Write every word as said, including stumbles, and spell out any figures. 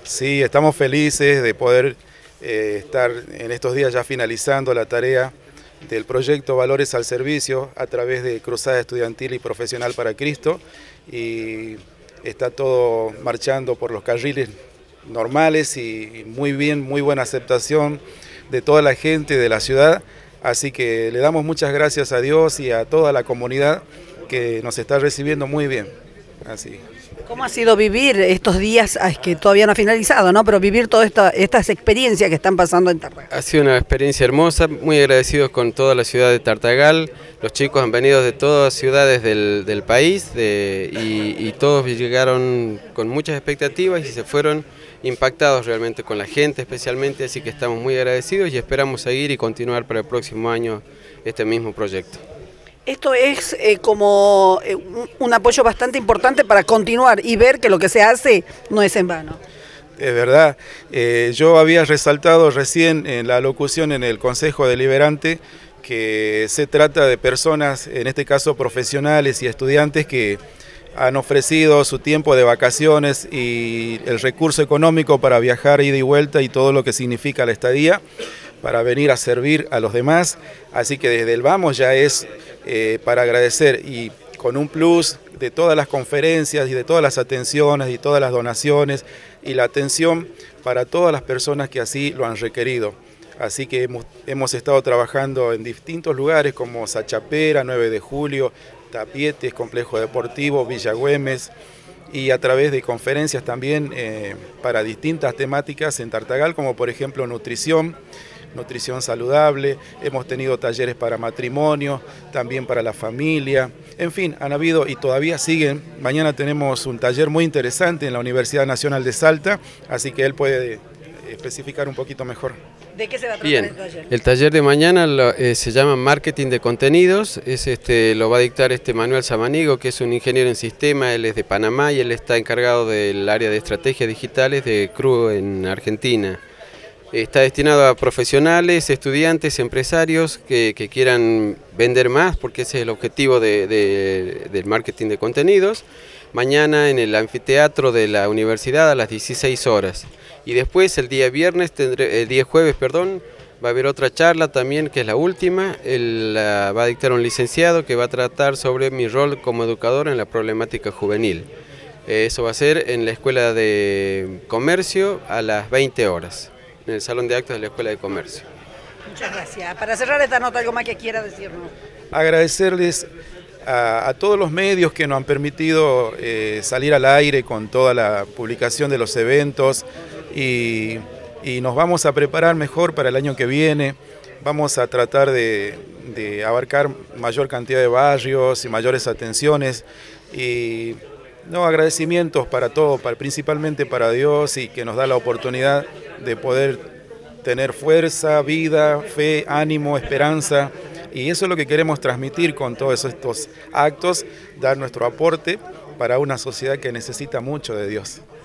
Sí, estamos felices de poder eh, estar en estos días ya finalizando la tarea del proyecto Valores al Servicio a través de Cruzada Estudiantil y Profesional para Cristo, y está todo marchando por los carriles normales y muy bien, muy buena aceptación de toda la gente de la ciudad, así que le damos muchas gracias a Dios y a toda la comunidad que nos está recibiendo muy bien. Así. ¿Cómo ha sido vivir estos días, es que todavía no ha finalizado, ¿no? Pero vivir todas esta, estas experiencias que están pasando en Tartagal? Ha sido una experiencia hermosa, muy agradecidos con toda la ciudad de Tartagal. Los chicos han venido de todas ciudades del, del país de, y, y todos llegaron con muchas expectativas y se fueron impactados realmente con la gente especialmente, así que estamos muy agradecidos y esperamos seguir y continuar para el próximo año este mismo proyecto. Esto es eh, como eh, un, un apoyo bastante importante para continuar y ver que lo que se hace no es en vano. Es verdad, eh, yo había resaltado recién en la locución en el Consejo Deliberante que se trata de personas, en este caso profesionales y estudiantes, que han ofrecido su tiempo de vacaciones y el recurso económico para viajar ida y vuelta y todo lo que significa la estadía, para venir a servir a los demás, así que desde el vamos ya es eh, para agradecer, y con un plus de todas las conferencias y de todas las atenciones y todas las donaciones y la atención para todas las personas que así lo han requerido. Así que hemos, hemos estado trabajando en distintos lugares como Sachapera, nueve de julio, Tapietes, Complejo Deportivo, Villa Güemes, y a través de conferencias también eh, para distintas temáticas en Tartagal, como por ejemplo nutrición, nutrición saludable, hemos tenido talleres para matrimonio, también para la familia, en fin, han habido y todavía siguen. Mañana tenemos un taller muy interesante en la Universidad Nacional de Salta, así que él puede especificar un poquito mejor. ¿De qué se va a tratar Bien, el taller? El taller de mañana lo, eh, se llama Marketing de Contenidos, es este, lo va a dictar este Manuel Samanigo, que es un ingeniero en sistema, él es de Panamá y él está encargado del área de estrategias digitales de C R U en Argentina. Está destinado a profesionales, estudiantes, empresarios que, que quieran vender más, porque ese es el objetivo de, de, del marketing de contenidos. Mañana en el anfiteatro de la universidad a las dieciséis horas. Y después el día viernes, tendré, el día jueves, perdón, va a haber otra charla también, que es la última. Él la va a dictar un licenciado que va a tratar sobre mi rol como educador en la problemática juvenil. Eso va a ser en la Escuela de Comercio a las veinte horas. En el Salón de Actos de la Escuela de Comercio. Muchas gracias. Para cerrar esta nota, ¿algo más que quiera decirnos? Agradecerles a, a todos los medios que nos han permitido eh, salir al aire con toda la publicación de los eventos, y, y nos vamos a preparar mejor para el año que viene. Vamos a tratar de, de abarcar mayor cantidad de barrios y mayores atenciones, y no, agradecimientos para todo, para, principalmente para Dios, y que nos da la oportunidad de poder tener fuerza, vida, fe, ánimo, esperanza, y eso es lo que queremos transmitir con todos estos actos, dar nuestro aporte para una sociedad que necesita mucho de Dios.